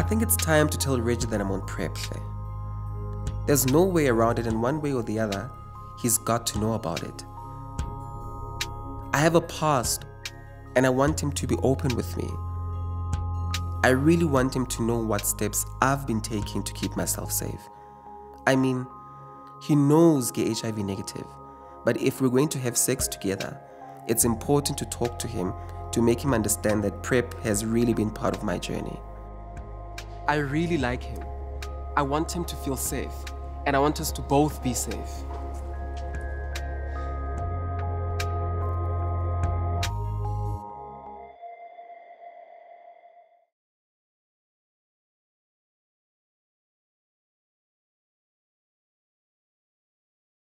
think it's time to tell Reggie that I'm on PrEP. There's no way around it, and one way or the other, he's got to know about it. I have a past, and I want him to be open with me. I really want him to know what steps I've been taking to keep myself safe. I mean, he knows gay HIV negative, but if we're going to have sex together, it's important to talk to him to make him understand that PrEP has really been part of my journey. I really like him. I want him to feel safe, and I want us to both be safe.